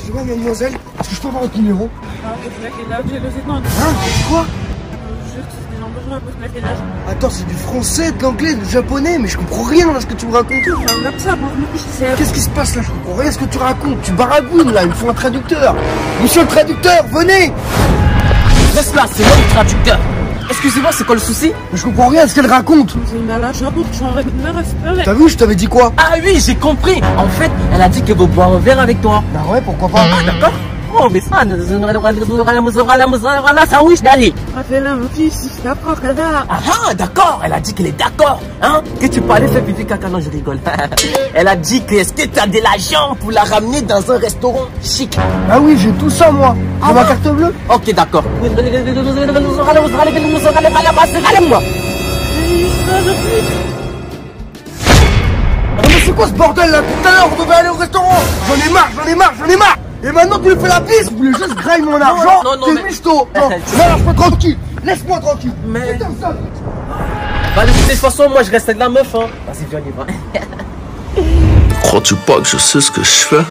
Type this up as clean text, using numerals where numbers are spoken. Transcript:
Excusez-moi, mademoiselle, est-ce que je peux avoir votre numéro? Hein? Quoi? Attends, c'est du français, de l'anglais, du japonais, mais je comprends rien à ce que tu me racontes. Qu'est-ce qui se passe là? Je comprends rien à ce que tu racontes. Tu baragouines là, il me faut un traducteur. Monsieur le traducteur, venez! Reste là, c'est moi le traducteur. Excusez-moi, c'est quoi le souci? Je comprends rien à ce qu'elle raconte. T'as vu, je t'avais dit quoi? Ah oui, j'ai compris. En fait, elle a dit qu'elle veut boire un verre avec toi. Bah ouais, pourquoi pas? Ah, d'accord. Oh, mais ça, ça oui, d'aller. Ah, d'accord, elle a dit qu'elle est d'accord, hein, que tu peux aller faire pipi caca, non, je rigole. Elle a dit que est-ce que tu as de l'argent pour la ramener dans un restaurant chic? Ah oui, j'ai tout ça moi. J'ai ma carte bleue. Ok, d'accord. Mais c'est quoi ce bordel là? Tout à l'heure, on devait aller au restaurant. J'en ai marre. Et maintenant tu me fais la piste. Vous voulez juste grailler mon argent? non, T'es mais... michto. Non, lâche-moi tranquille. Laisse-moi tranquille. Mais... Putain, ça. Bah de toute façon, moi je reste avec la meuf, hein. Vas-y, viens, on y va. Crois-tu pas que je sais ce que je fais?